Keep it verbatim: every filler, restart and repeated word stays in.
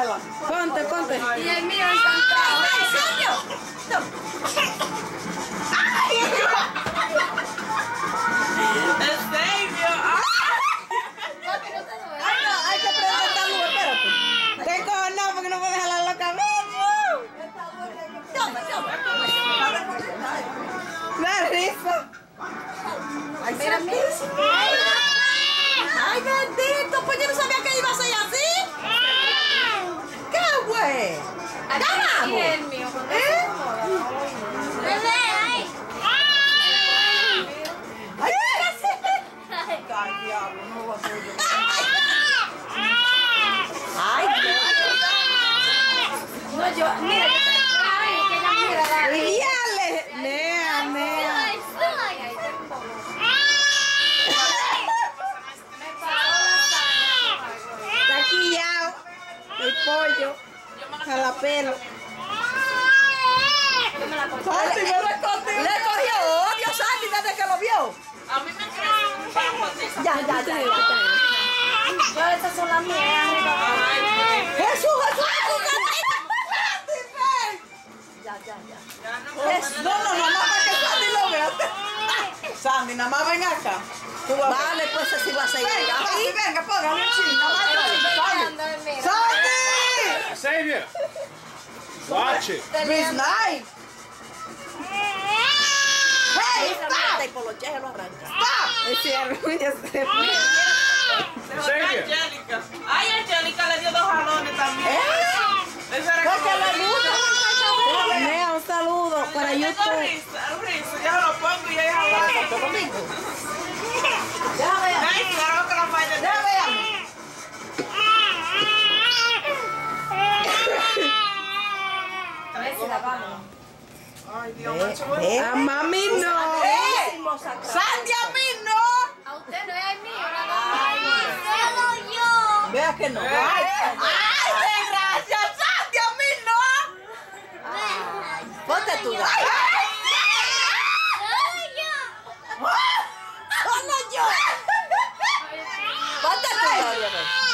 déjala. Ponte, ponte. Y el mío encantado. ¡Ay, serio! ¡Ay! ¿En serio? Papi, no te duele. Ay, no, hay que prender esta luz, espérate. Te no, porque no puedes jalar la cabeza. Toma, toma. Da risa. Ay, mira, mira. Ay, bendito, pues yo no sabía que iba a ser así. ¿Qué güey? Aquí ¡Vamos! y el mío. cuando ¿Eh? se acomoda. Bebé, ay. Ay, ¿qué haces? Ay, diablo, no lo hago yo. Ay, Dios. No, yo, mira, que te ay, que ella mira, dale. Yale. Nea, nea. Ay, ay, ahí te pongo. Me paró la sangre. Está quillado. El pollo. Jalapeno. Yo me la corté. Santi, me lo escondí. Le cogió odio, Santi, desde que lo vio. A mí me crece un papote. Ya, ya, ya. Yo, estas son las mías. arriba. Jesús, Jesús, Jesús, Santi, ven. Ya, ya, ya. Es- No, no, no, nada más que Sandy lo vea. Sandy, nada más ven acá. Vale, pues así va a seguir. Venga, Sandy, venga, póngale un chin, nada más un chin. Peleando, Sandy. mira. Sandy. Xavier, watch it. Miss Night. Hey, Esa stop. Y por los cheques lo arranca. Stop. Es cierto, ya se fue. Angélica. Ay, Angélica le dio dos jalones también. ¿Eh? Eso era Porque como- le gusta. Nea, un saludo para Yo tengo YouTube. risa, risa, yo lo pongo y ella jala. Santo Domingo. Déjame ver. Ay, claro que la vaina de- Déjame ver. Esa, vamos. Ay, Dios mío. Eh, A mami no. eh. Sandy, a mí no. A usted no es el mío, nada más. yo. Vea que no. Eh. Ay, ay, desgracia. Sandy, a mí no. Ay, ponte tú. Ay, Solo yo. Ponte tú, Gloria, ven.